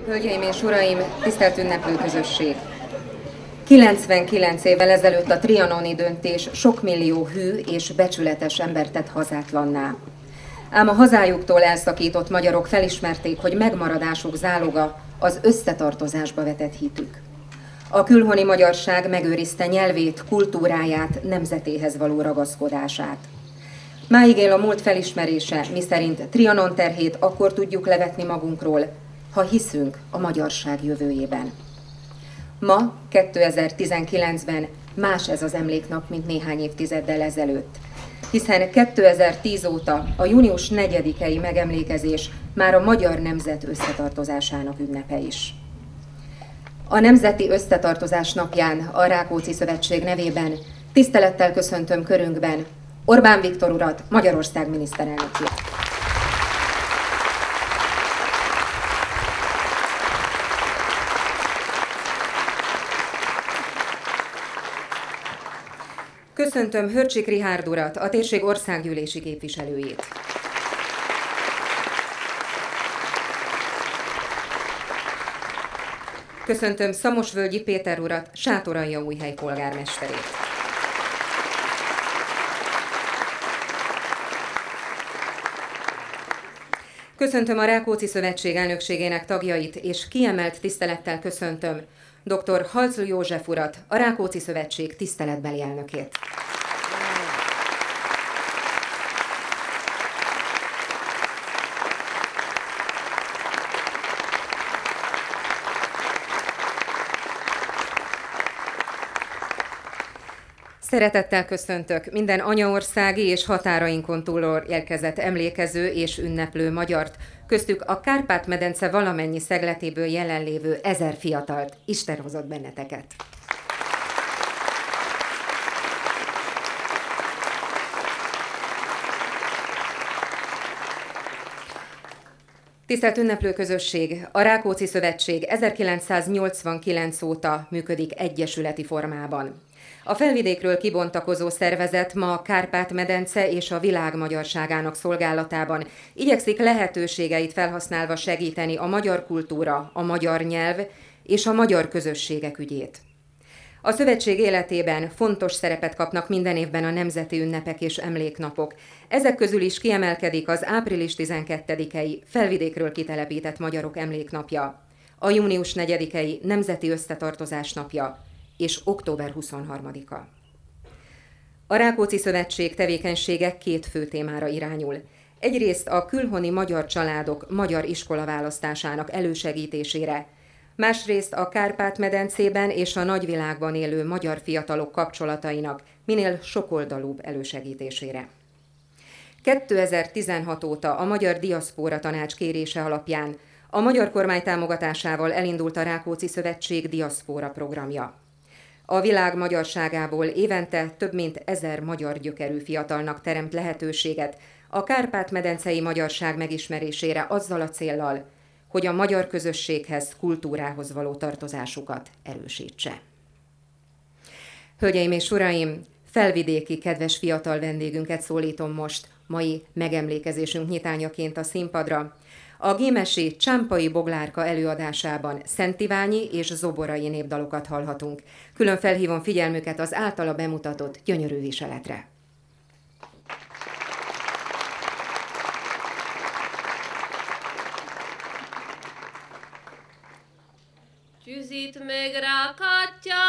Hölgyeim és uraim, tisztelt ünneplő közösség! 99 évvel ezelőtt a trianoni döntés sok millió hű és becsületes embert tett hazátlanná. Ám a hazájuktól elszakított magyarok felismerték, hogy megmaradásuk záloga az összetartozásba vetett hitük. A külhoni magyarság megőrizte nyelvét, kultúráját, nemzetéhez való ragaszkodását. Máig él a múlt felismerése, miszerint Trianon terhét akkor tudjuk levetni magunkról, ha hiszünk a magyarság jövőjében. Ma, 2019-ben más ez az emléknap, mint néhány évtizeddel ezelőtt, hiszen 2010 óta a június 4-i megemlékezés már a magyar nemzet összetartozásának ünnepe is. A Nemzeti Összetartozás napján a Rákóczi Szövetség nevében tisztelettel köszöntöm körünkben Orbán Viktor urat, Magyarország miniszterelnökét. Köszöntöm Hörcsik Richárd urat, a térség országgyűlési képviselőjét. Köszöntöm Szamosvölgyi Péter urat, Sátoraljaújhely polgármesterét. Köszöntöm a Rákóczi Szövetség elnökségének tagjait, és kiemelt tisztelettel köszöntöm dr. Halczl József urat, a Rákóczi Szövetség tiszteletbeli elnökét. Szeretettel köszöntök minden anyaországi és határainkon túlról érkezett emlékező és ünneplő magyart, köztük a Kárpát-medence valamennyi szegletéből jelenlévő 1000 fiatalt. Isten hozott benneteket! Tisztelt ünneplő közösség! A Rákóczi Szövetség 1989 óta működik egyesületi formában. A felvidékről kibontakozó szervezet ma a Kárpát-medence és a világ magyarságának szolgálatában igyekszik lehetőségeit felhasználva segíteni a magyar kultúra, a magyar nyelv és a magyar közösségek ügyét. A szövetség életében fontos szerepet kapnak minden évben a nemzeti ünnepek és emléknapok. Ezek közül is kiemelkedik az április 12-i felvidékről kitelepített magyarok emléknapja, a június 4-i Nemzeti Összetartozás napja és október 23-a. A Rákóczi Szövetség tevékenysége két fő témára irányul. Egyrészt a külhoni magyar családok magyar iskolaválasztásának elősegítésére, másrészt a Kárpát-medencében és a nagyvilágban élő magyar fiatalok kapcsolatainak minél sokoldalúbb elősegítésére. 2016 óta a Magyar Diaszpóra Tanács kérése alapján a magyar kormány támogatásával elindult a Rákóczi Szövetség Diaszpóra programja. A világ magyarságából évente több mint 1000 magyar gyökerű fiatalnak teremt lehetőséget a kárpát-medencei magyarság megismerésére azzal a céllal, hogy a magyar közösséghez, kultúrához való tartozásukat erősítse. Hölgyeim és uraim, felvidéki kedves fiatal vendégünket szólítom most mai megemlékezésünk nyitányaként a színpadra. A gémesi Csámpai Boglárka előadásában szentiványi és zoborai népdalokat hallhatunk. Külön felhívom figyelmüket az általa bemutatott gyönyörű viseletre. Gyűzít meg rá Katya,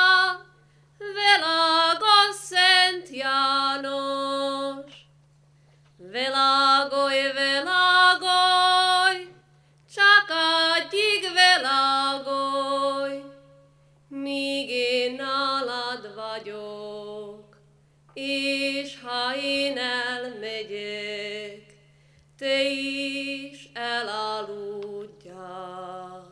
világos Szent János. Világolj, világolj, csak addig világolj, míg én nálad vagyok, és ha én elmegyek, te is elaludjál.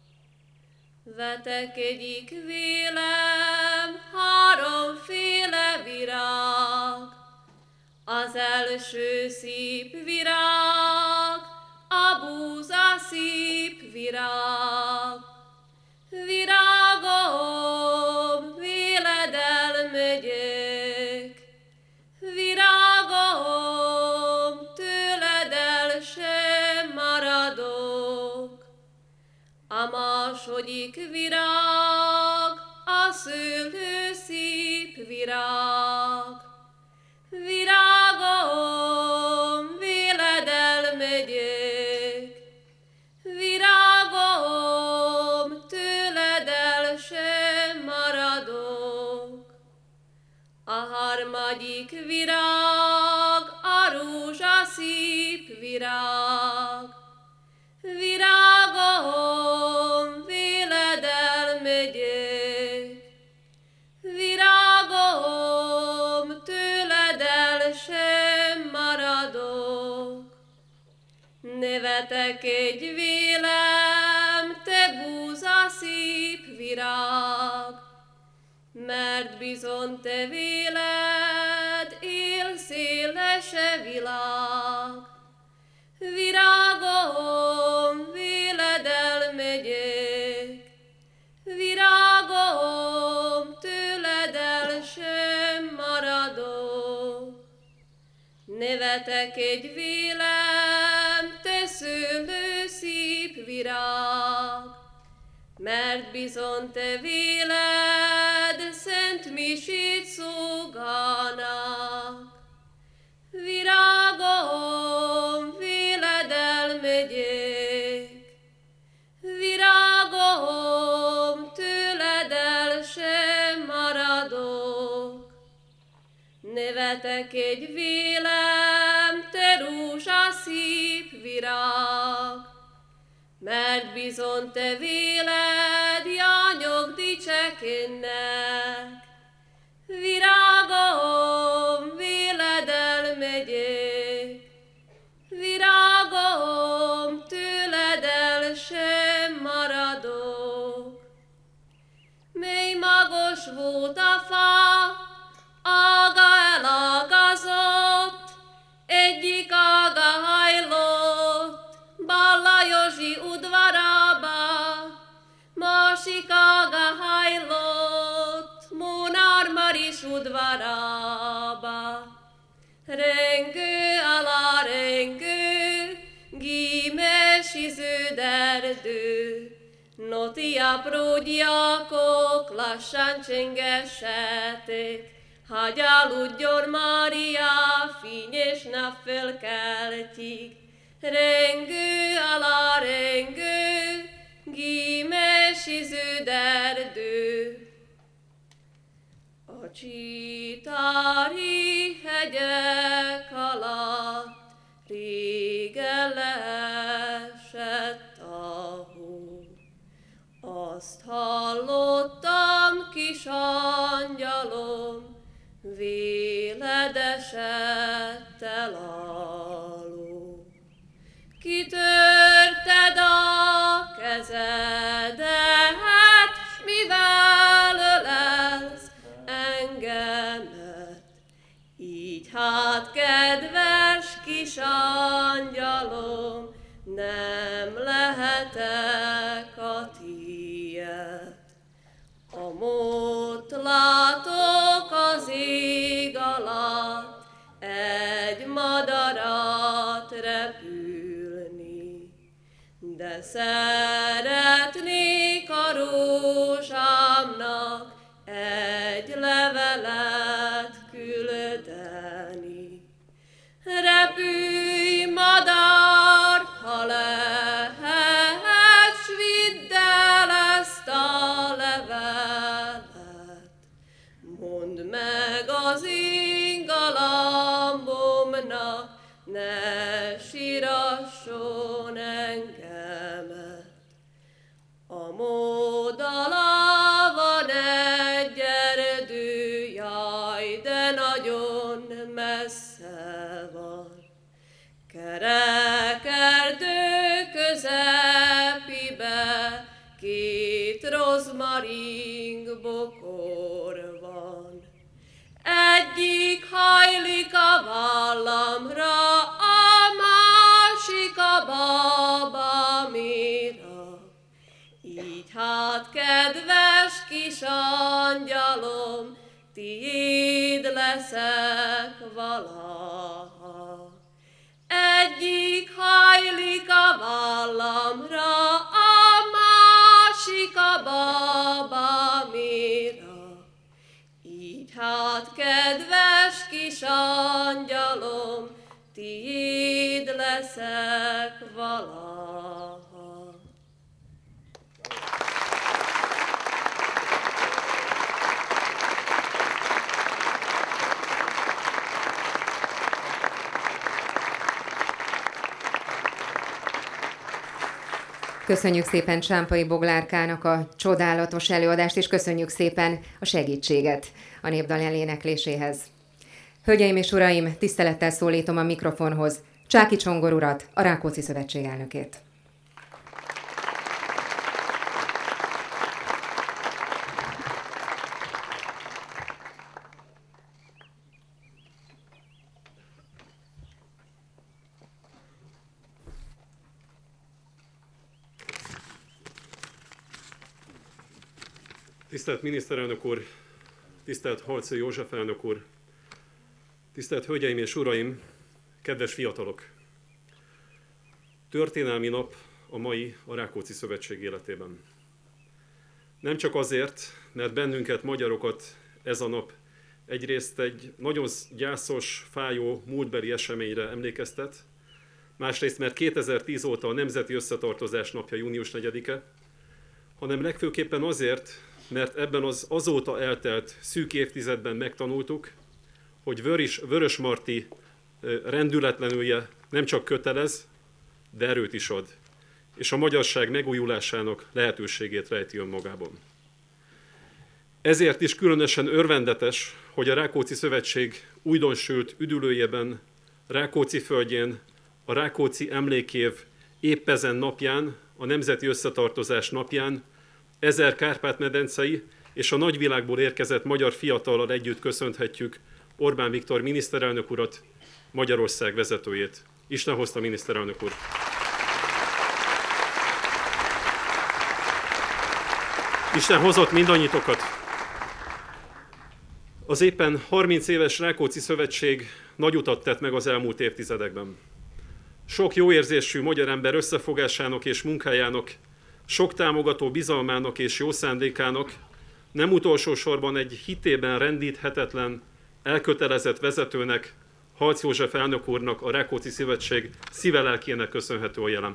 Vetekedik vélem háromféle virág, az első szép virág, a búza szép virág. Virágom, véled elmegyek, virágom, tőled el sem maradok. második virág, a szőlő szép virág. Virágom, véled elmegyek, virágom, tőled el sem maradok. A harmadik virág, a rózsaszép virág. Virágom, véled elmegyek, virágom, tőled el sem maradok. Nevetek egy vélem, te búza szép virág, mert bizony te véled, él szélese világ. Virágom, véled elmegyek, virágom, tőled el sem maradok. Nevetek egy vélem, te szőlő szép virág, mert bizony te véled, szent misét szolgálnak. Virágom, véled elmegyek, virágom, tőled el sem maradok. Nevetek egy vélem, te rózsaszép virág, mert bizony te véled, jányok dicsekednek. Virágom, véled elmegyek, virágom, tőled el sem maradok. Mely magos volt a fa, ága elágazott, egyik ága hajlott, Balla Józsi udvarába, másik ága hajlott, Mónár Maris udvarába. Rengő alá rengő, gímes iződ erdő, noti apró diákok lassan csengessetek, hagy aludjon Mária, fényes nap fölkeltik. Rengő alá rengő, gímes iződ erdő. A csitári hegyek alatt régen leesett a hó. Azt hallottam, kis angyalom, véled esett el alól. Kitörted a kezedet, s mivel ölelsz engemet? Így hát, kedves kis angyalom, nem lehetek a tiéd. A mód látok az ég alatt, egy madarat repülni, de szeretnék a rózsámnak egy levelet küldeni. Repülj, madár, ha lehet, s vidd el ezt a levelet. Mondd meg az én galambomnak, ne sírasson engemet. A mód alá van egy erdő, jaj, de nagyon messze van. Kerek erdő közepibe, két rozmaring bokor van. Egyik hajlik a vállamra, a másik a babamira. Így hát, kedves kis angyalom, tiéd leszek valaha. Egyik hajlik a vállamra, a másik leszek valaha. Köszönjük szépen Csámpai Boglárkának a csodálatos előadást, és köszönjük szépen a segítséget a népdal elénekléséhez. Hölgyeim és uraim, tisztelettel szólítom a mikrofonhoz Csáky Csongor urat, a Rákóczi Szövetség elnökét. Tisztelt miniszterelnök úr, tisztelt Halcai József elnök úr, tisztelt hölgyeim és uraim, kedves fiatalok! Történelmi nap a mai a Rákóczi Szövetség életében. Nem csak azért, mert bennünket, magyarokat ez a nap egyrészt egy nagyon gyászos, fájó, múltbeli eseményre emlékeztet, másrészt mert 2010 óta a Nemzeti Összetartozás napja június 4-e, hanem legfőképpen azért, mert ebben az azóta eltelt szűk évtizedben megtanultuk, hogy Vörösmarty rendületlenülje nem csak kötelez, de erőt is ad, és a magyarság megújulásának lehetőségét rejti önmagában. Ezért is különösen örvendetes, hogy a Rákóczi Szövetség újdonsült üdülőjében, Rákóczi földjén, a Rákóczi emlékév épp ezen napján, a Nemzeti Összetartozás napján 1000 kárpát-medencei és a nagyvilágból érkezett magyar fiatallal együtt köszönhetjük Orbán Viktor miniszterelnök urat, Magyarország vezetőjét. Isten hozta, miniszterelnök úr! Isten hozott mindannyitokat! Az éppen 30 éves Rákóczi Szövetség nagy utat tett meg az elmúlt évtizedekben. Sok jóérzésű magyar ember összefogásának és munkájának, sok támogató bizalmának és jó szándékának, nem utolsó sorban egy hitében rendíthetetlen, elkötelezett vezetőnek, Halcz József elnök úrnak, a Rákóczi Szövetség szíve-lelkének köszönhető a jelen.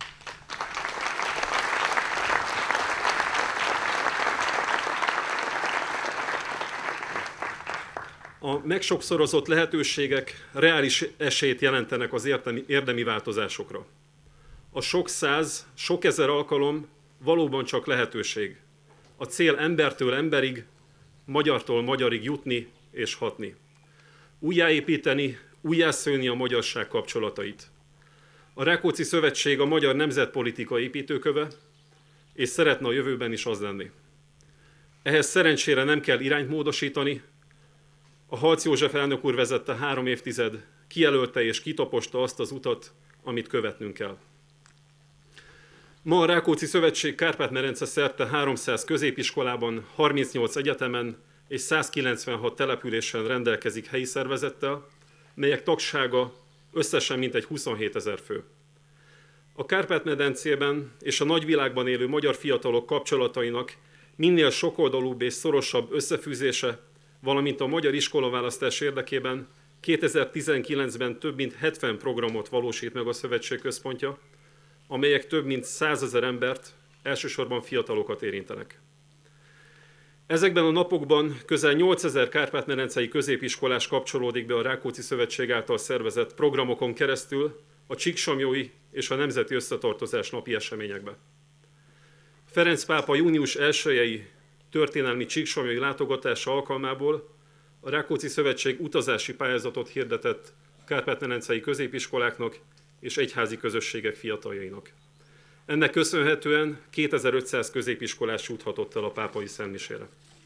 A megsokszorozott lehetőségek reális esélyt jelentenek az érdemi változásokra. A sok száz, sok ezer alkalom valóban csak lehetőség. A cél embertől emberig, magyartól magyarig jutni és hatni. Újjáépíteni, újjászőni a magyarság kapcsolatait. A Rákóczi Szövetség a magyar nemzetpolitika építőköve, és szeretne a jövőben is az lenni. Ehhez szerencsére nem kell irányt módosítani. A Halcz József elnök úr vezette 3 évtized, kijelölte és kitaposta azt az utat, amit követnünk kell. Ma a Rákóczi Szövetség Kárpát-medence szerte 300 középiskolában, 38 egyetemen és 196 településen rendelkezik helyi szervezettel, melyek tagsága összesen mintegy 27 000 fő. A Kárpát-medencében és a nagyvilágban élő magyar fiatalok kapcsolatainak minél sokoldalúbb és szorosabb összefűzése, valamint a magyar iskolaválasztás érdekében 2019-ben több mint 70 programot valósít meg a Szövetség központja, amelyek több mint 100 000 embert, elsősorban fiatalokat érintenek. Ezekben a napokban közel 8000 kárpát-medencei középiskolás kapcsolódik be a Rákóczi Szövetség által szervezett programokon keresztül a Csíksomlyói és a Nemzeti Összetartozás napi eseményekbe. Ferenc pápa június 1-i történelmi csíksomlyói látogatása alkalmából a Rákóczi Szövetség utazási pályázatot hirdetett kárpát-medencei középiskoláknak és egyházi közösségek fiataljainak. Ennek köszönhetően 2500 középiskolás juthatott el a pápai szentmisére.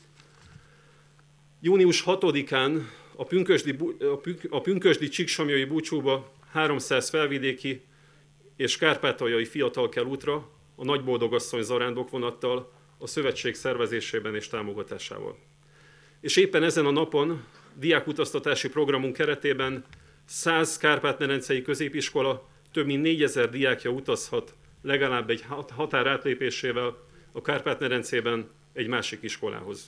Június 6-án a pünkösdi csíksomlyói búcsúba 300 felvidéki és kárpátaljai fiatal kell útra a Nagyboldogasszony zarándokvonattal, a szövetség szervezésében és támogatásával. És éppen ezen a napon diákutaztatási programunk keretében 100 kárpát-medencei középiskola több mint 4000 diákja utazhat legalább egy határ átlépésével a Kárpát-medencében egy másik iskolához.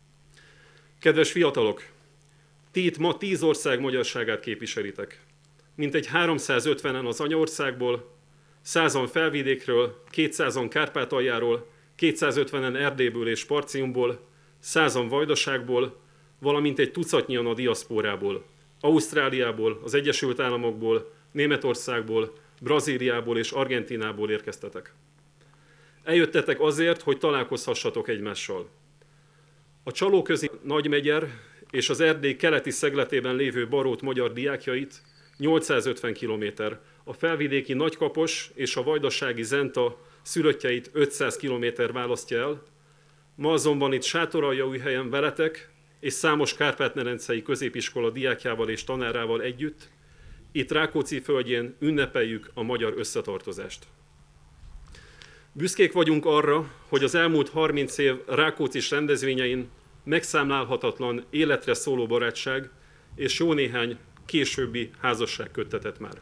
Kedves fiatalok, ti itt ma 10 ország magyarságát képviselitek. mintegy 350-en az anyaországból, 100-an Felvidékről, 200-an Kárpátaljáról, 250-en Erdélyből és Sparciumból, 100-an Vajdaságból, valamint egy tucatnyian a diaszpórából, Ausztráliából, az Egyesült Államokból, Németországból, Brazíliából és Argentinából érkeztetek. Eljöttetek azért, hogy találkozhassatok egymással. A Csalóközi Nagymegyer és az Erdély keleti szegletében lévő Barót magyar diákjait 850 km, a felvidéki Nagykapos és a vajdasági Zenta szülöttjeit 500 km választja el. Ma azonban itt Sátoraljaújhelyen veletek és számos kárpát-medencei középiskola diákjával és tanárával együtt, itt Rákóczi földjén ünnepeljük a magyar összetartozást. Büszkék vagyunk arra, hogy az elmúlt 30 év Rákóczis rendezvényein megszámlálhatatlan életre szóló barátság és jó néhány későbbi házasság köttetett már.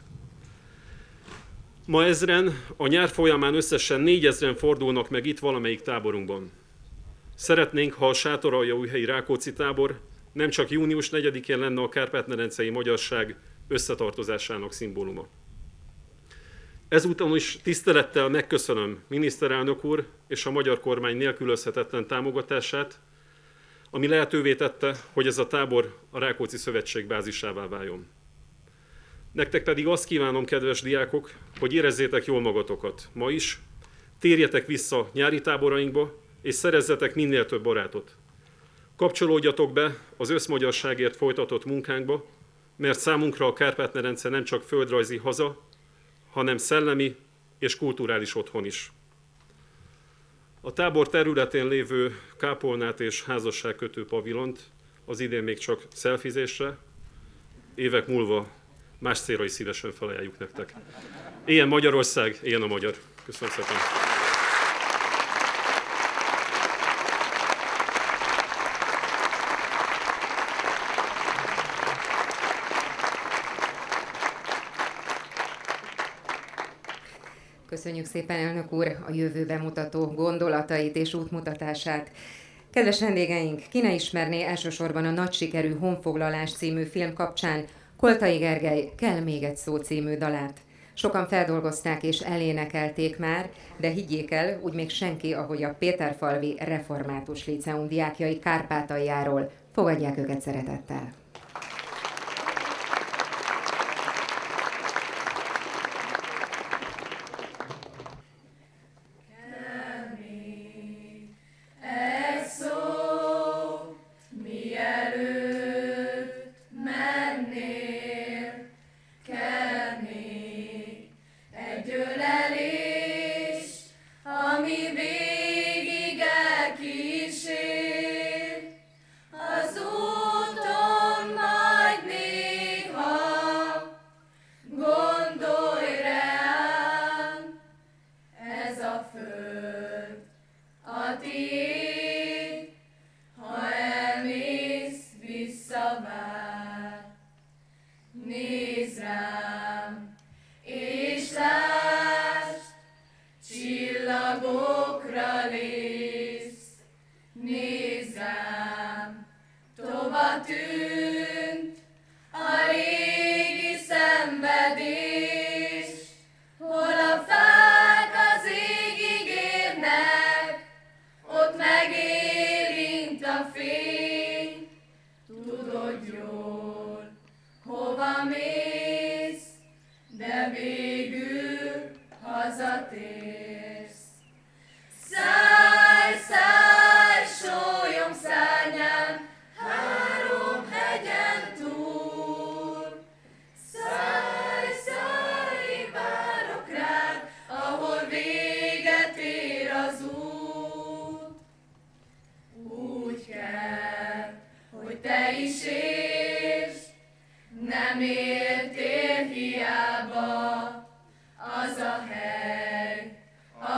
Ma ezren, a nyár folyamán összesen 4000-en fordulnak meg itt valamelyik táborunkban. Szeretnénk, ha a Sátoraljaújhelyi Rákóczi tábor nem csak június 4-én lenne a kárpát-medencei magyarság összetartozásának szimbóluma. Ezúton is tisztelettel megköszönöm miniszterelnök úr és a magyar kormány nélkülözhetetlen támogatását, ami lehetővé tette, hogy ez a tábor a Rákóczi Szövetség bázisává váljon. Nektek pedig azt kívánom, kedves diákok, hogy érezzétek jól magatokat ma is, térjetek vissza nyári táborainkba, és szerezzetek minél több barátot. Kapcsolódjatok be az összmagyarságért folytatott munkánkba, mert számunkra a Kárpát-medence nem csak földrajzi haza, hanem szellemi és kulturális otthon is. A tábor területén lévő kápolnát és házasságkötő pavilont az idén még csak szelfizésre, évek múlva más célra is szívesen felajánljuk nektek. Éljen Magyarország, éljen a magyar! Köszönöm szépen! Köszönjük szépen, elnök úr, a jövőbe mutató gondolatait és útmutatását. Kedves vendégeink, ki ne ismerné elsősorban a nagy sikerű Honfoglalás című film kapcsán Koltai Gergely Kell még egy szó című dalát. Sokan feldolgozták és elénekelték már, de higgyék el, úgy még senki, ahogy a Péterfalvi Református Líceum diákjai Kárpátaljáról. Fogadják őket szeretettel! Az a hely,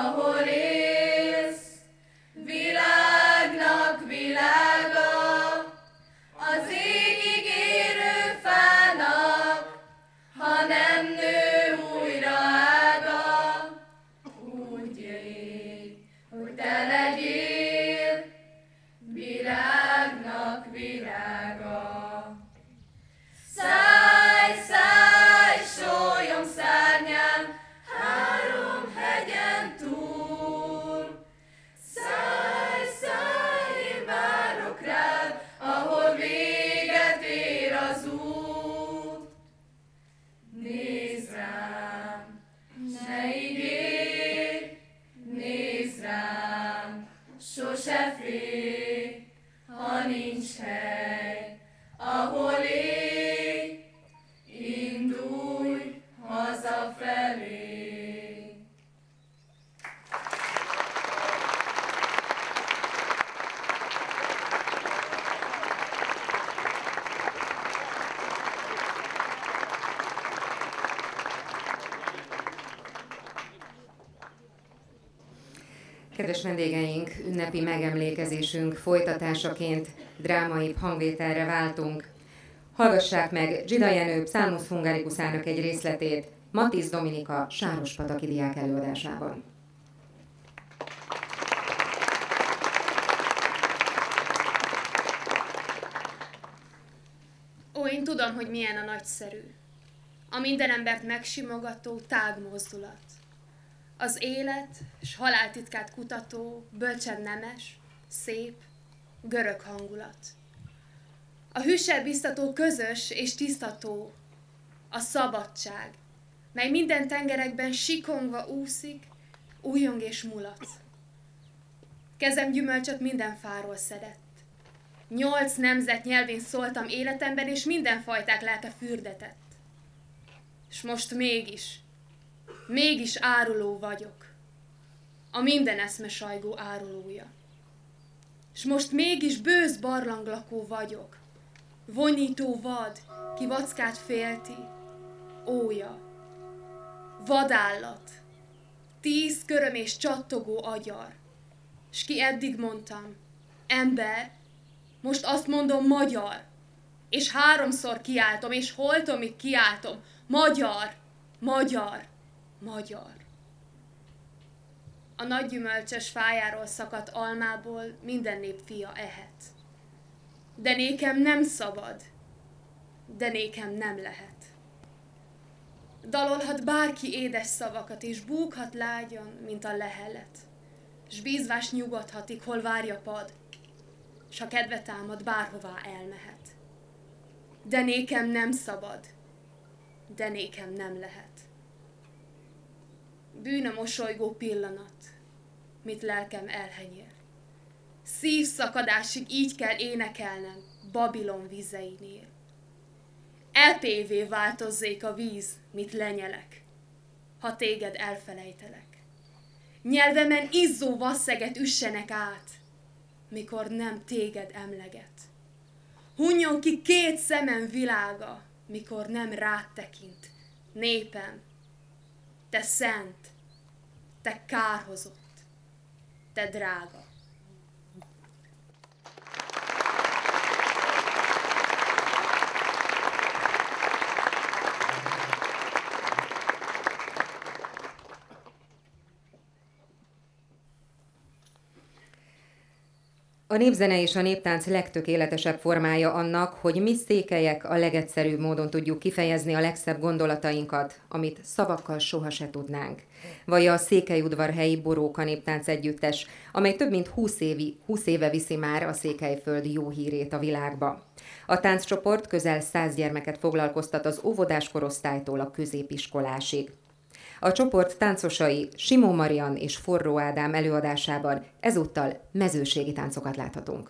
se félj, ha nincs hely, ahol élj, indulj hazafelé. Kedves vendégeink, ünnepi megemlékezésünk folytatásaként drámaibb hangvételre váltunk. Hallgassák meg Dzsida Jenő Psalmus Hungarikusának egy részletét Matisz Dominika sárospataki diák előadásában. Ó, én tudom, hogy milyen a nagyszerű, a minden embert megsimogató tágmozdulat. Az élet és haláltitkát kutató, bölcsen nemes, szép, görög hangulat. A hűssel biztató közös és tisztató, a szabadság, mely minden tengerekben sikongva úszik, újjong és mulat. Kezem gyümölcsöt minden fáról szedett. 8 nemzet nyelvén szóltam életemben, és minden fajták lelke fürdetett. És most mégis áruló vagyok, a minden eszme sajgó árulója. És most mégis bősz barlanglakó vagyok, vonyító vad, ki vackát félti, ója. Vadállat, 10 köröm és csattogó agyar, s ki eddig mondtam, ember, most azt mondom magyar, és 3-szor kiáltom, és holtomig kiáltom, magyar, magyar, magyar. A nagy gyümölcsös fájáról szakadt almából minden nép fia ehet. De nékem nem szabad, de nékem nem lehet. Dalolhat bárki édes szavakat, és búghat lágyan, mint a lehelet. S bízvás nyugodhatik, hol várja pad, s ha kedve támad, bárhová elmehet. De nékem nem szabad, de nékem nem lehet. Bűn a mosolygó pillanat, mit lelkem elhenyér. Szívszakadásig így kell énekelnem Babilon vizeinél. Elpévé változzék a víz, mit lenyelek, ha téged elfelejtelek. Nyelvemen izzó vasszeget üssenek át, mikor nem téged emleget. Hunjon ki 2 szemem világa, mikor nem rád tekint, népem. Te szent, te kárhozott, te drága. A népzene és a néptánc legtökéletesebb formája annak, hogy mi székelyek a legegyszerűbb módon tudjuk kifejezni a legszebb gondolatainkat, amit szavakkal soha se tudnánk. Vallja a Székelyudvarhelyi Boróka Néptánc Együttes, amely több mint 20 éve viszi már a Székelyföld jó hírét a világba. A tánccsoport közel 100 gyermeket foglalkoztat az óvodás korosztálytól a középiskolásig. A csoport táncosai Simó Marian és Forró Ádám előadásában ezúttal mezőségi táncokat láthatunk.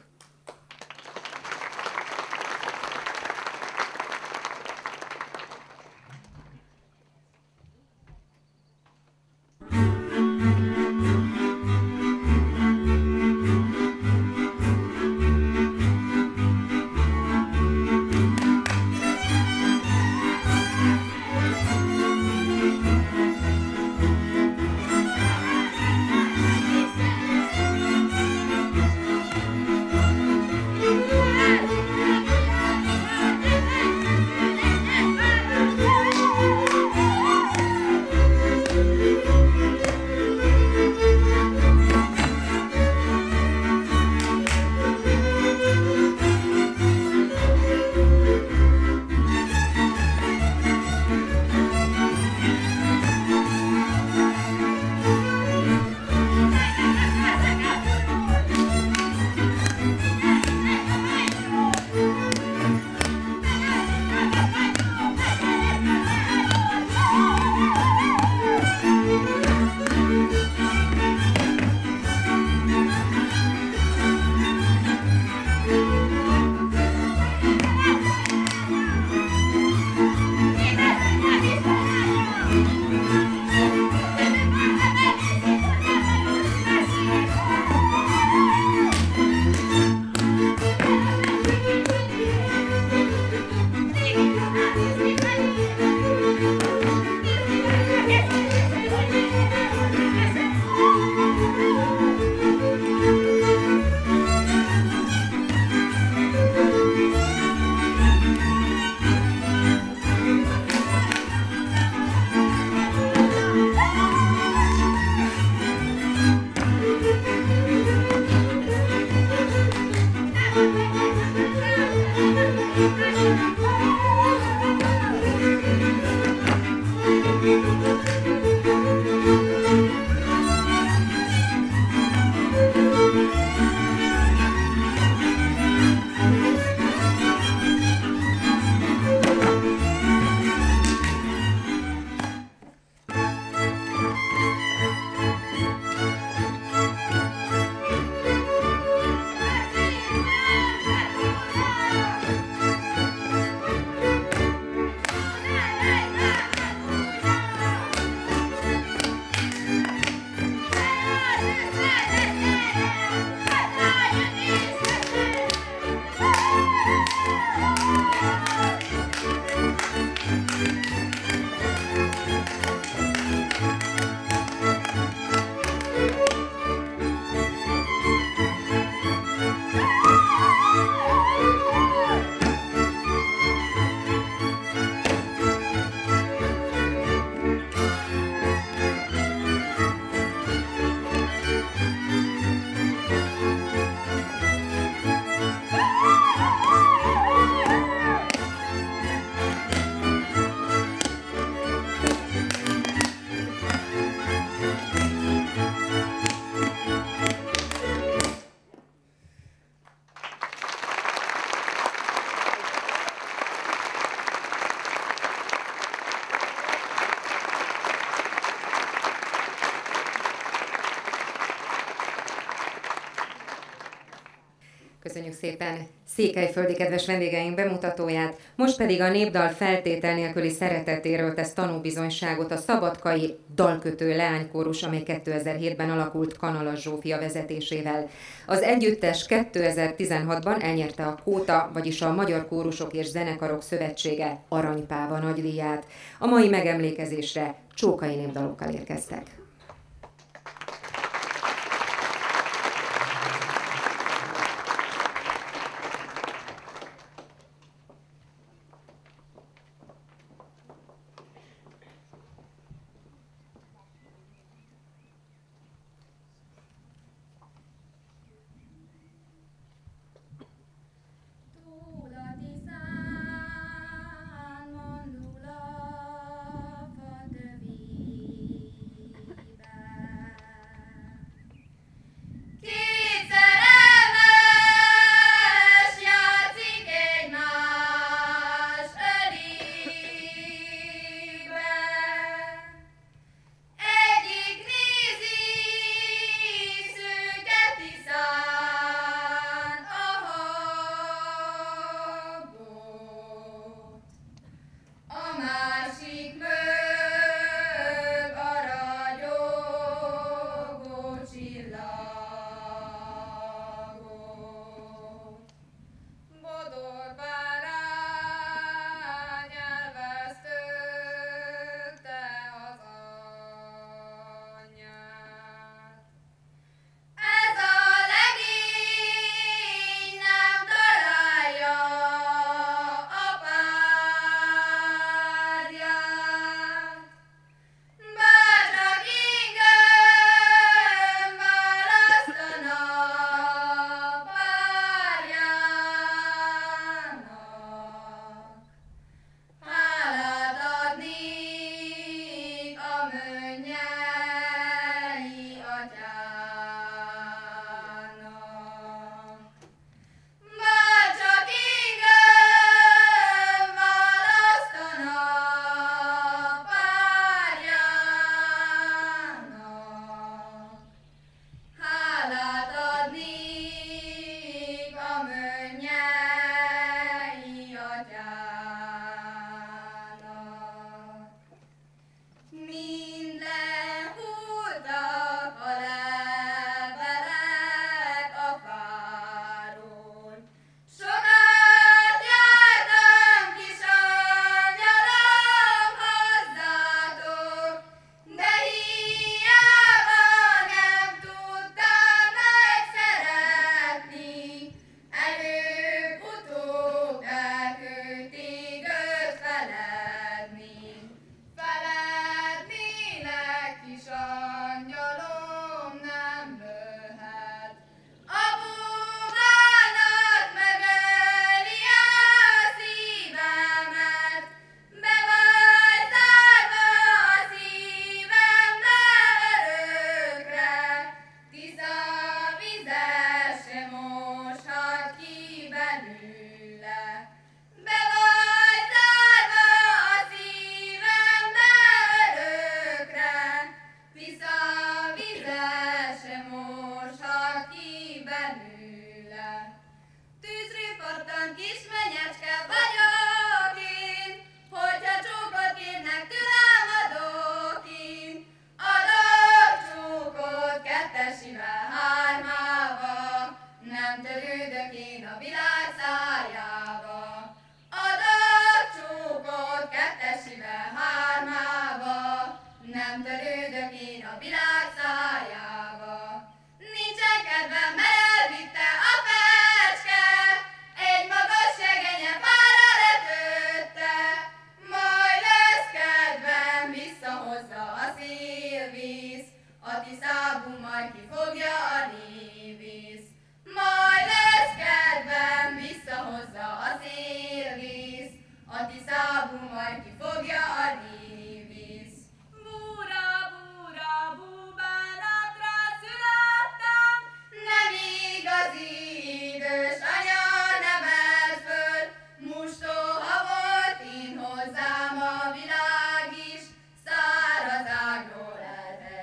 Köszönjük szépen székelyföldi kedves vendégeink bemutatóját, most pedig a népdal feltétel nélküli szeretetéről tesz tanúbizonyságot a szabadkai dalkötő leánykórus, amely 2007-ben alakult Kanalas Zsófia vezetésével. Az együttes 2016-ban elnyerte a Kóta, vagyis a Magyar Kórusok és Zenekarok Szövetsége Aranypáva nagydíját. A mai megemlékezésre csókai népdalokkal érkeztek.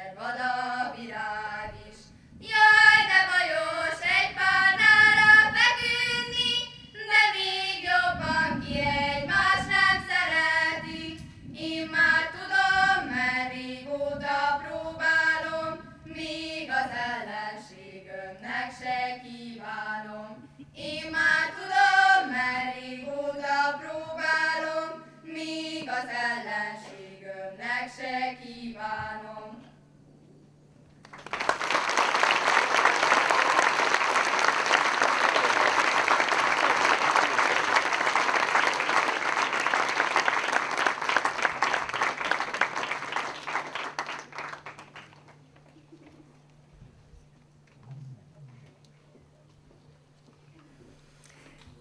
Jaj, de bajos, egy pár nára feküdt.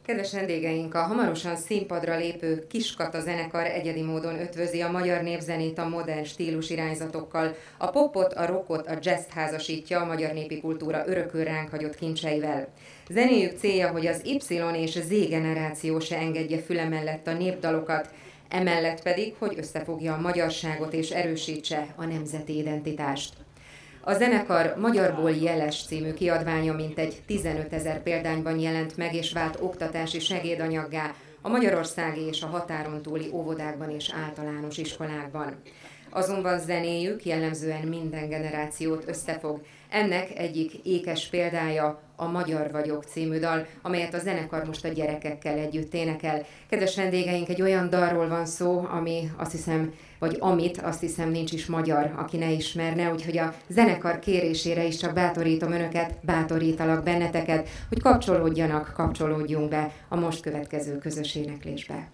Kedves vendégeink, a hamarosan színpadra lépő Kiskata zenekar egyedi módon ötvözi a magyar népzenét a modern stílus irányzatokkal, a popot, a rockot, a jazzt házasítja a magyar népi kultúra örökül ránk hagyott kincseivel. Zenéjük célja, hogy az Y és Z generáció se engedje füle mellett a népdalokat, emellett pedig, hogy összefogja a magyarságot és erősítse a nemzeti identitást. A zenekar Magyarból jeles című kiadványa mintegy 15 000 példányban jelent meg és vált oktatási segédanyaggá a magyarországi és a határon túli óvodákban és általános iskolákban. Azonban zenéjük jellemzően minden generációt összefog. Ennek egyik ékes példája a Magyar vagyok című dal, amelyet a zenekar most a gyerekekkel együtt énekel. Kedves vendégeink, egy olyan dalról van szó, amit azt hiszem nincs is magyar, aki ne ismerne, úgyhogy a zenekar kérésére is csak bátorítom önöket, bátorítalak benneteket, hogy kapcsolódjunk be a most következő közös éneklésbe.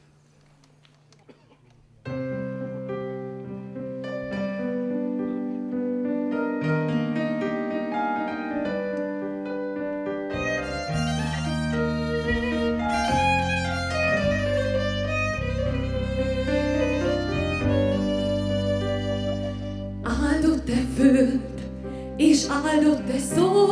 Föld, és áldott-e szó,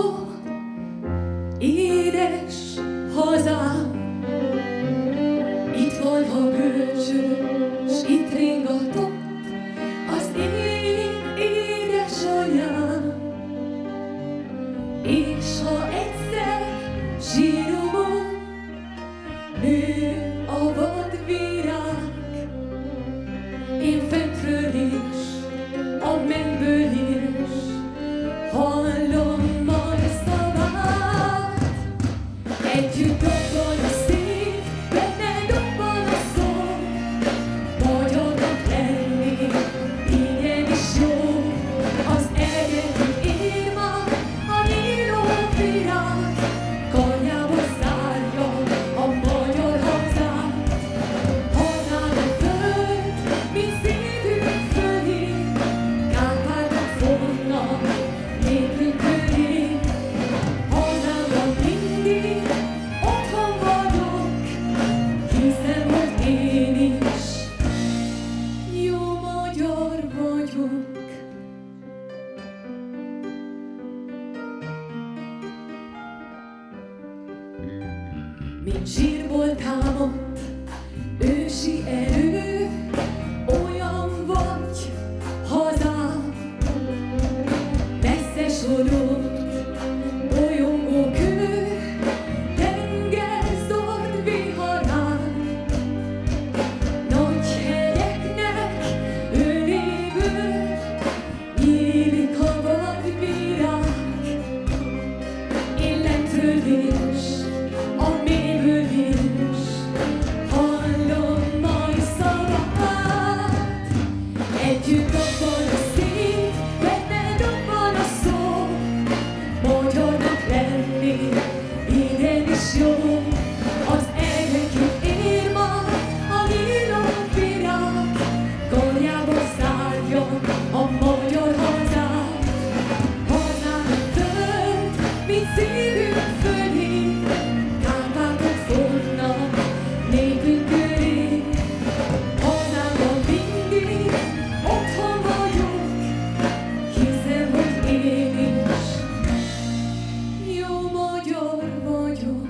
édes hazám. Itt van a bölcső, s itt ringatott az én édesanyám. És ha egyszer síromon nő a vadvirág, én fentről is, a mennyből is hallom majd szavát. Együtt dobban a szív, benne dobban a szó, magyarnak lenni, igenis jó. Az eredeti írma, a nyíló virág, karjába zárja a magyar hazát. Hazán a föld, mint szívünk fölé, Kárpátok fognak népünk köré. Hazámban mindig otthon vagyok, hiszem, hogy én is jó magyar vagyok. Mint sírból támadt ősi erő, olyan vagy hazám. Messze sodort bolyongó kő, tengerzord viharán. Nagy hegyeknek öléből nyílik a vadvirág. Én lentről is, a mélyből is hallom majd szavát. Együtt dobban a szív, benne dobban a szó, magyarnak lenni, igenis jó. Az eredeti írma, a nyíló virág, karjába zárja a magyar hazát. Hazán a föld, mint szívünk fölé, Kárpátok fognak népünk köré. Hazámban mindig otthon vagyok, hiszem, hogy én is jó magyar vagyok.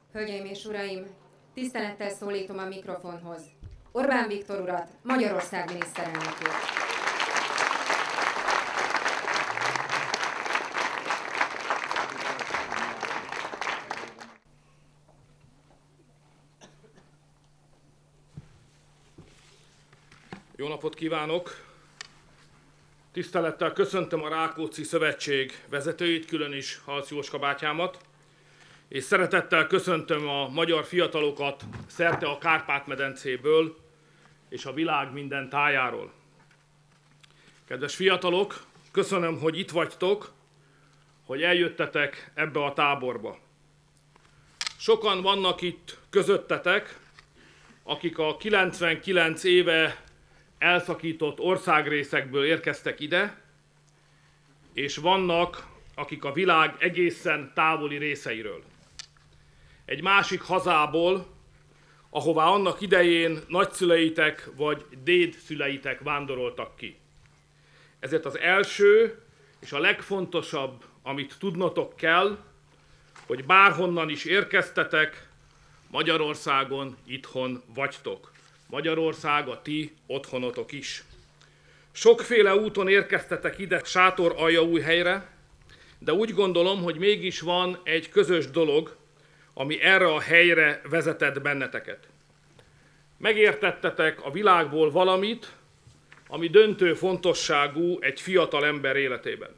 Hölgyeim és uraim, tisztelettel szólítom a mikrofonhoz Orbán Viktor urat, Magyarország miniszterelnökét. Jó napot kívánok! Tisztelettel köszöntöm a Rákóczi Szövetség vezetőit, külön is Halsz Jóska bátyámat, és szeretettel köszöntöm a magyar fiatalokat szerte a Kárpát-medencéből és a világ minden tájáról. Kedves fiatalok, köszönöm, hogy itt vagytok, hogy eljöttetek ebbe a táborba. Sokan vannak itt közöttetek, akik a 99 éve elszakított országrészekből érkeztek ide, és vannak, akik a világ egészen távoli részeiről. Egy másik hazából, ahová annak idején nagyszüleitek vagy dédszüleitek vándoroltak ki. Ezért az első és a legfontosabb, amit tudnotok kell, hogy bárhonnan is érkeztetek, Magyarországon itthon vagytok. Magyarország a ti otthonotok is. Sokféle úton érkeztetek ide Sátoraljaújhelyre, de úgy gondolom, hogy mégis van egy közös dolog, ami erre a helyre vezetett benneteket. Megértettetek a világból valamit, ami döntő fontosságú egy fiatal ember életében.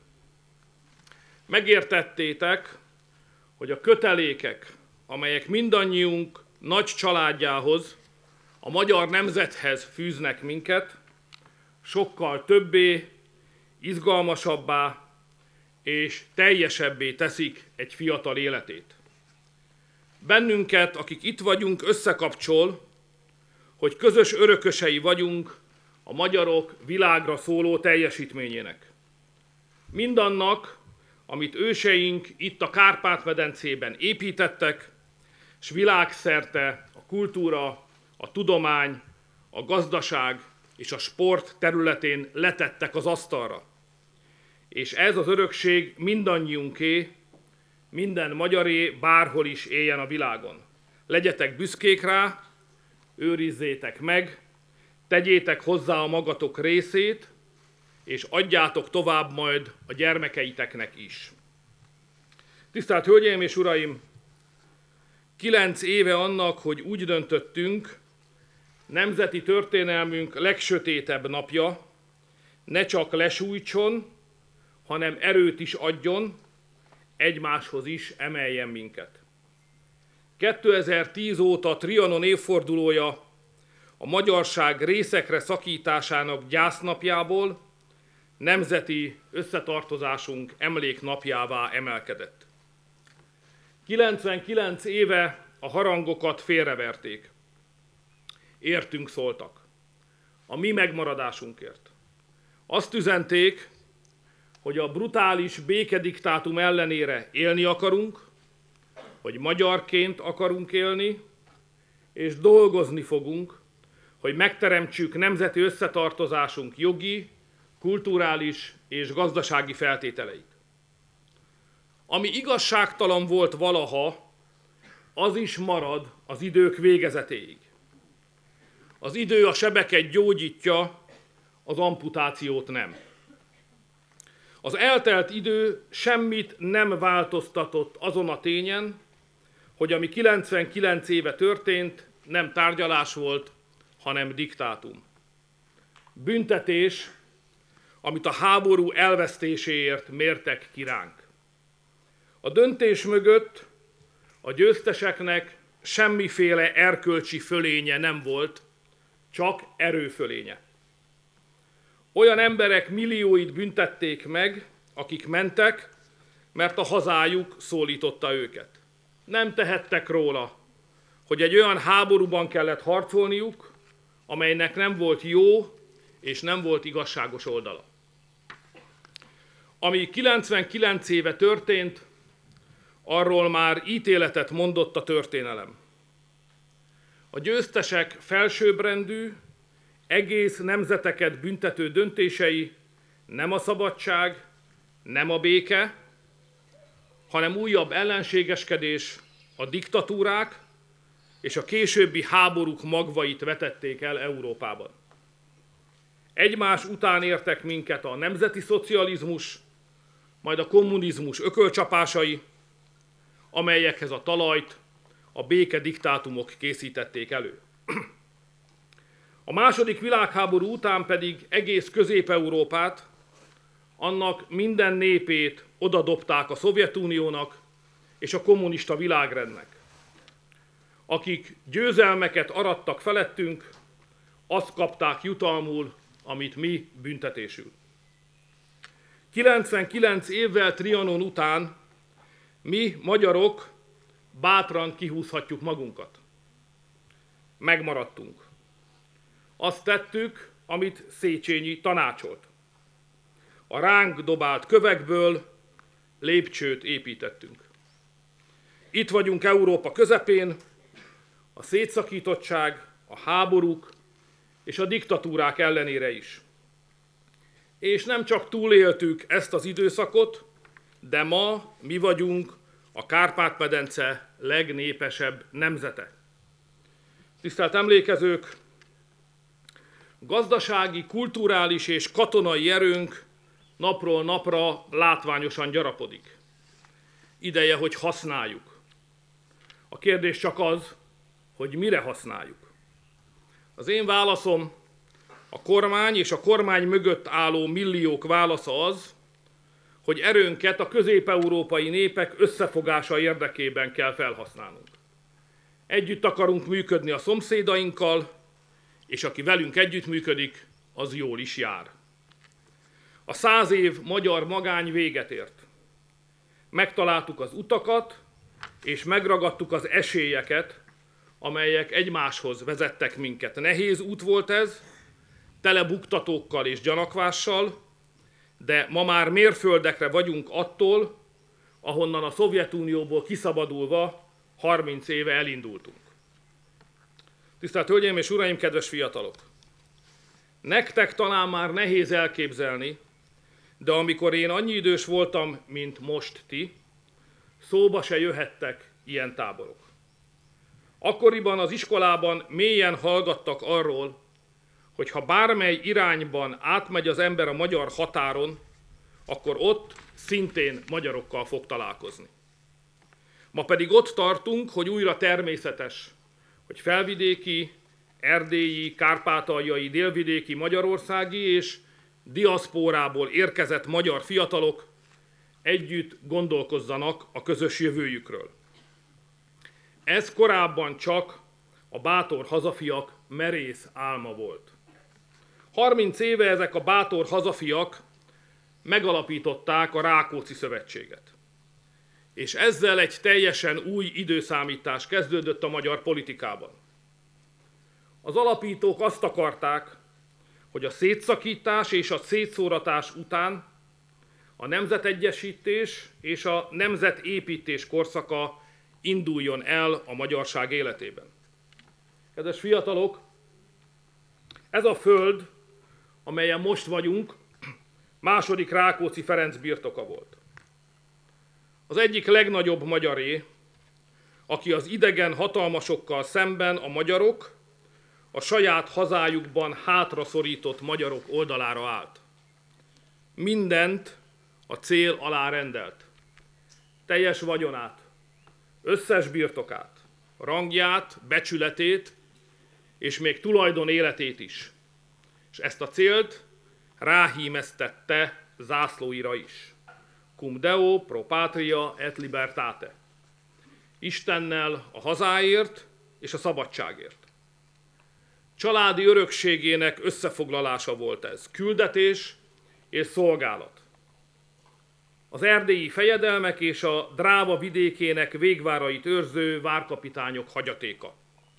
Megértettétek, hogy a kötelékek, amelyek mindannyiunk nagy családjához, a magyar nemzethez fűznek minket, sokkal többé, izgalmasabbá és teljesebbé teszik egy fiatal életét. Bennünket, akik itt vagyunk, összekapcsol, hogy közös örökösei vagyunk a magyarok világra szóló teljesítményének. Mindannak, amit őseink itt a Kárpát-medencében építettek, és világszerte a kultúra, a tudomány, a gazdaság és a sport területén letettek az asztalra. És ez az örökség mindannyiunké, minden magyaré, bárhol is éljen a világon. Legyetek büszkék rá, őrizzétek meg, tegyétek hozzá a magatok részét, és adjátok tovább majd a gyermekeiteknek is. Tisztelt Hölgyeim és Uraim! 9 éve annak, hogy úgy döntöttünk, nemzeti történelmünk legsötétebb napja ne csak lesújtson, hanem erőt is adjon, egymáshoz is emeljen minket. 2010 óta Trianon évfordulója a magyarság részekre szakításának gyásznapjából nemzeti összetartozásunk emléknapjává emelkedett. 99 éve a harangokat félreverték. Értünk szóltak. A mi megmaradásunkért. Azt üzenték, hogy a brutális békediktátum ellenére élni akarunk, hogy magyarként akarunk élni, és dolgozni fogunk, hogy megteremtsük nemzeti összetartozásunk jogi, kulturális és gazdasági feltételeit. Ami igazságtalan volt valaha, az is marad az idők végezetéig. Az idő a sebeket gyógyítja, az amputációt nem. Az eltelt idő semmit nem változtatott azon a tényen, hogy ami 99 éve történt, nem tárgyalás volt, hanem diktátum. Büntetés, amit a háború elvesztéséért mértek ki ránk. A döntés mögött a győzteseknek semmiféle erkölcsi fölénye nem volt, csak erőfölénye. Olyan emberek millióit büntették meg, akik mentek, mert a hazájuk szólította őket. Nem tehettek róla, hogy egy olyan háborúban kellett harcolniuk, amelynek nem volt jó és nem volt igazságos oldala. Ami 99 éve történt, arról már ítéletet mondott a történelem. A győztesek felsőbbrendű, egész nemzeteket büntető döntései nem a szabadság, nem a béke, hanem újabb ellenségeskedés, a diktatúrák és a későbbi háborúk magvait vetették el Európában. Egymás után értek minket a nemzeti szocializmus, majd a kommunizmus ökölcsapásai, amelyekhez a talajt a békediktátumok készítették elő. A második világháború után pedig egész Közép-Európát, annak minden népét odadobták a Szovjetuniónak és a kommunista világrendnek. Akik győzelmeket arattak felettünk, azt kapták jutalmul, amit mi büntetésül. 99 évvel Trianon után mi, magyarok, bátran kihúzhatjuk magunkat. Megmaradtunk. Azt tettük, amit Széchenyi tanácsolt. A ránk dobált kövekből lépcsőt építettünk. Itt vagyunk Európa közepén, a szétszakítottság, a háborúk és a diktatúrák ellenére is. És nem csak túléltük ezt az időszakot, de ma mi vagyunk a Kárpát-medence legnépesebb nemzete. Tisztelt emlékezők, gazdasági, kulturális és katonai erőnk napról napra látványosan gyarapodik. Ideje, hogy használjuk. A kérdés csak az, hogy mire használjuk. Az én válaszom, a kormány és a kormány mögött álló milliók válasza az, hogy erőnket a közép-európai népek összefogása érdekében kell felhasználnunk. Együtt akarunk működni a szomszédainkkal, és aki velünk együttműködik, az jól is jár. A 100 év magyar magány véget ért. Megtaláltuk az utakat, és megragadtuk az esélyeket, amelyek egymáshoz vezettek minket. Nehéz út volt ez, tele buktatókkal és gyanakvással, de ma már mérföldekre vagyunk attól, ahonnan a Szovjetunióból kiszabadulva 30 éve elindultunk. Tisztelt Hölgyeim és Uraim, kedves fiatalok! Nektek talán már nehéz elképzelni, de amikor én annyi idős voltam, mint most ti, szóba se jöhettek ilyen táborok. Akkoriban az iskolában mélyen hallgattak arról, hogy ha bármely irányban átmegy az ember a magyar határon, akkor ott szintén magyarokkal fog találkozni. Ma pedig ott tartunk, hogy újra természetes, hogy felvidéki, erdélyi, kárpátaljai, délvidéki, magyarországi és diaszpórából érkezett magyar fiatalok együtt gondolkozzanak a közös jövőjükről. Ez korábban csak a bátor hazafiak merész álma volt. 30 éve ezek a bátor hazafiak megalapították a Rákóczi Szövetséget. És ezzel egy teljesen új időszámítás kezdődött a magyar politikában. Az alapítók azt akarták, hogy a szétszakítás és a szétszóratás után a nemzetegyesítés és a nemzetépítés korszaka induljon el a magyarság életében. Kedves fiatalok, ez a föld, amelyen most vagyunk, második Rákóczi Ferenc birtoka volt. Az egyik legnagyobb magyaré, aki az idegen hatalmasokkal szemben a magyarok, a saját hazájukban hátraszorított magyarok oldalára állt. Mindent a cél alá rendelt. Teljes vagyonát, összes birtokát, rangját, becsületét, és még tulajdon életét is. És ezt a célt ráhímeztette zászlóira is. Cum Deo pro patria et libertate. Istennel a hazáért és a szabadságért. Családi örökségének összefoglalása volt ez. Küldetés és szolgálat. Az erdélyi fejedelmek és a Dráva vidékének végvárait őrző várkapitányok hagyatéka.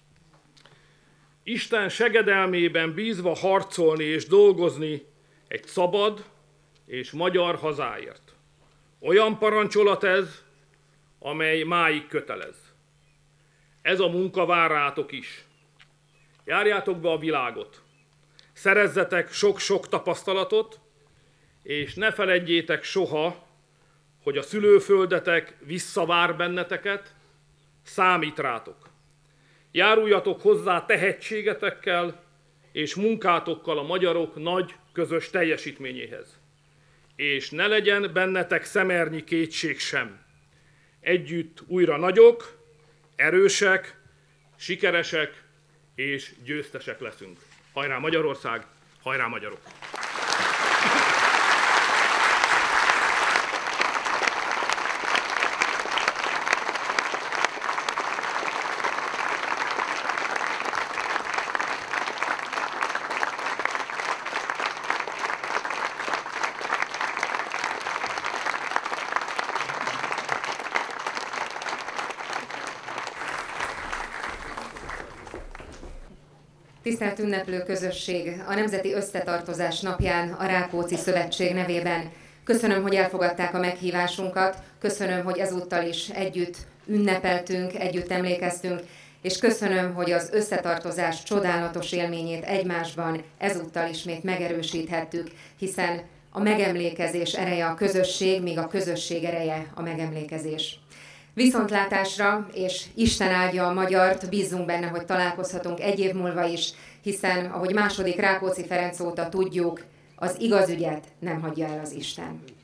Isten segedelmében bízva harcolni és dolgozni egy szabad és magyar hazáért. Olyan parancsolat ez, amely máig kötelez. Ez a munka vár rátok is. Járjátok be a világot, szerezzetek sok-sok tapasztalatot, és ne feledjétek soha, hogy a szülőföldetek visszavár benneteket, számít rátok. Járuljatok hozzá tehetségetekkel és munkátokkal a magyarok nagy közös teljesítményéhez. És ne legyen bennetek szemernyi kétség sem. Együtt újra nagyok, erősek, sikeresek és győztesek leszünk. Hajrá Magyarország, hajrá magyarok! Tisztelt ünneplő közösség! A Nemzeti Összetartozás napján a Rákóczi Szövetség nevében köszönöm, hogy elfogadták a meghívásunkat, köszönöm, hogy ezúttal is együtt ünnepeltünk, együtt emlékeztünk, és köszönöm, hogy az összetartozás csodálatos élményét egymásban ezúttal ismét megerősíthettük, hiszen a megemlékezés ereje a közösség, míg a közösség ereje a megemlékezés. Viszontlátásra, és Isten áldja a magyart, bízzunk benne, hogy találkozhatunk egy év múlva is, hiszen, ahogy második Rákóczi Ferenc óta tudjuk, az igaz ügyet nem hagyja el az Isten.